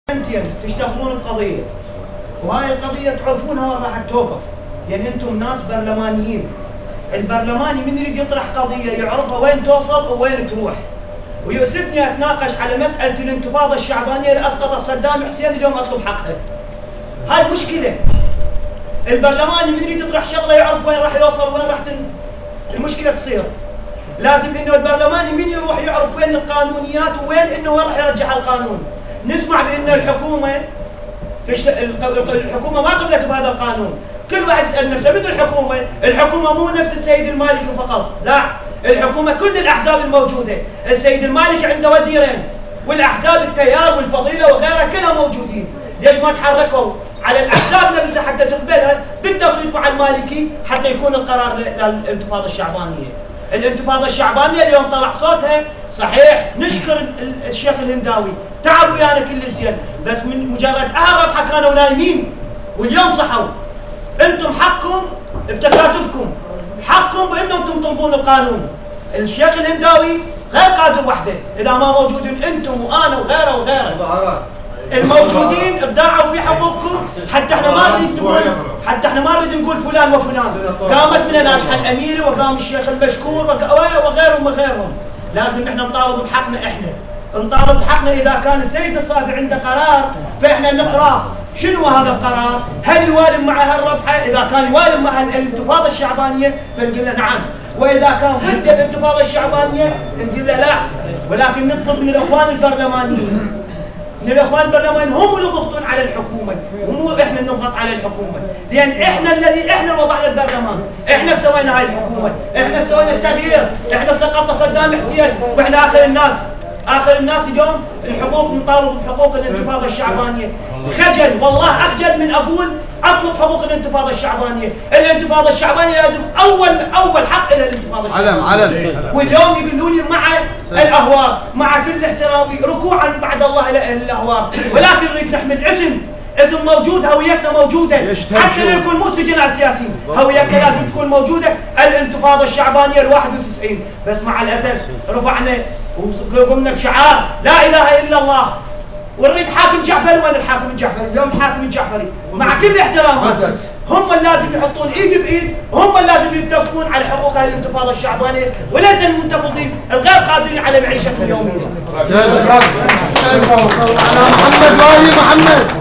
انتم تشتغلون بقضيه، وهاي القضيه تعرفونها وين راح توقف، لان انتم ناس برلمانيين. البرلماني من يريد يطرح قضيه يعرفها وين توصل ووين تروح. ويؤسفني اتناقش على مساله الانتفاضه الشعبانيه اللي اسقطت صدام حسين اليوم اطلب حقها. هاي مشكله. البرلماني من يريد يطرح شغله يعرف وين راح يوصل وين راح المشكله تصير. لازم انه البرلماني من يروح يعرف وين القانونيات وين انه وين راح يرجع القانون. نسمع بان الحكومه الحكومه ما قبلت بهذا القانون. كل واحد يسال نفسه مثل الحكومه، الحكومه مو نفس السيد المالكي فقط، لا، الحكومه كل الاحزاب الموجوده، السيد المالكي عنده وزيرين، والاحزاب التيار والفضيله وغيرها كلها موجودين، ليش ما تحركوا على الاحزاب نفسها حتى تقبلها بالتصويت مع المالكي حتى يكون القرار للانتفاضه الشعبانيه. الانتفاضه الشعبانيه اليوم طلع صوتها، صحيح نشكر الشيخ الهنداوي، تعب ويانا كل زين، بس من مجرد ربحه كانوا نايمين واليوم صحوا. انتم حقكم بتكاتفكم، حقكم بانكم تنطبقون القانون. الشيخ الهنداوي غير قادر وحده، اذا ما موجودين انتم وانا وغيره وغيره الموجودين ابداعوا في حقوقكم، حتى احنا ما نريد نقول فلان وفلان. قامت من ناجحه الاميري وقام الشيخ المشكور وغيرهم وغيرهم. لازم احنا نطالب بحقنا، احنا نطالب بحقنا. اذا كان السيد الصابي عنده قرار فاحنا نقراه شنو هذا القرار؟ هل يوالم مع هالربحه؟ اذا كان يوالم مع الانتفاضه الشعبانيه فنقول له نعم، واذا كان ضد الانتفاضه الشعبانيه نقول له لا. ولكن نطلب من الاخوان البرلمانيين، من الاخوان البرلمانيين هم اللي يضغطون على الحكومه، ومو احنا نضغط على الحكومه، لان احنا وضعنا البرلمان، احنا سوينا هاي الحكومه، احنا سوينا التغيير، احنا سقطنا صدام حسين، واحنا اخر الناس اليوم الحقوق، نطالب بحقوق الانتفاضه الشعبانيه. خجل والله، اخجل من اقول اطلب حقوق الانتفاضه الشعبانيه. الانتفاضه الشعبانيه لازم اول حق الى الانتفاضه الشعبانيه. علم. واليوم يقولوا لي مع الاهوار، مع كل احترامي ركوعا بعد الله الى الاهوار، ولكن نريد نحمل اسم موجود، هويتنا موجوده، حتى لو يكون مو سجناء سياسيين، هويتنا لازم تكون موجوده. الانتفاضه الشعبانيه ال91، بس مع الاسف رفعنا وقمنا بشعار لا اله الا الله، ونريد حاكم جعفري. وين الحاكم الجعفري؟ اليوم الحاكم الجعفري مع كل احترامهم هم اللي لازم يحطون ايد بايد، هم اللي لازم يتفقون على حقوق هذه الانتفاضه الشعبانيه، وليس المنتفضين الغير قادرين على معيشتهم اليوميه. محمد والي محمد.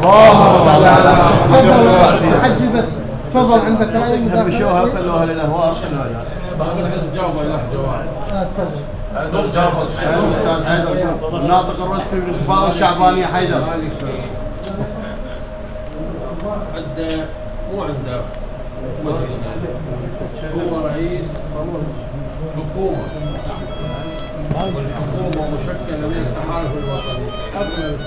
حجي بس تفضل، عندك راي مشوها خلوها للاهواء. تجاوب على جواب. تفضل. استاذ حيدر الناطق الرسمي بالانتفاضه الشعبانيه. حيدر مو عنده وزير، هو رئيس حكومه، والحكومه مشكله من التحالف الوطني. اغلب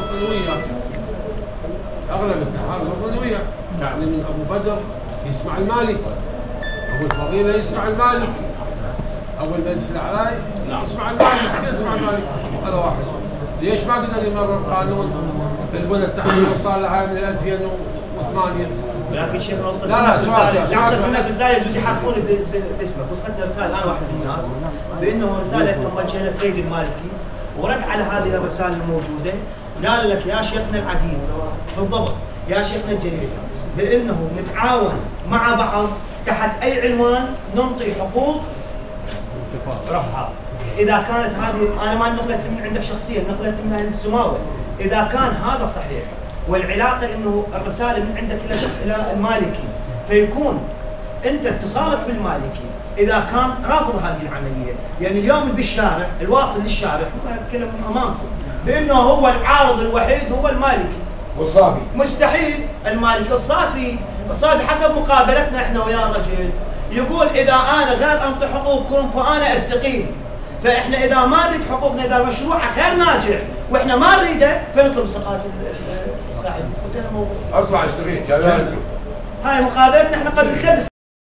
التحالف الوطني يعني من ابو بدر يسمع المالكي، ابو الفضيله يسمع المالكي، ابو المجلس الاعلى يسمع المالكي، هذا واحد. ليش ما قدر يمرر قانون البنى التحرير صار لها من 2008؟ لكن شيخ لا سؤال رساله بدي يحققوني باسمك، وصلتنا رساله انا واحد من الناس بانه رساله موجهه للسيد المالكي، ورد على هذه الرساله الموجوده قال لك يا شيخنا العزيز، بالضبط يا شيخنا الجليل، بانه نتعاون مع بعض تحت اي عنوان ننطي حقوق رفعها. اذا كانت هذه، انا ما نقلت من عندك شخصيا، نقلت منها السماوي، اذا كان هذا صحيح والعلاقه انه الرساله من عندك الى المالكي، فيكون انت اتصالك بالمالكي اذا كان رافض هذه العمليه، يعني اليوم بالشارع الواصل للشارع هو يتكلم امامكم بانه هو العارض الوحيد هو المالكي والصافي. مستحيل المالكي. الصافي حسب مقابلتنا احنا ويا الرجل يقول اذا انا غير انطي حقوقكم فانا استقيل. فاحنا اذا ما نريد حقوقنا، اذا مشروعه غير ناجح واحنا ما نريده فنطلب سقاط صاحب. اطلع اشتغل. هاي مقابلتنا احنا قبل 5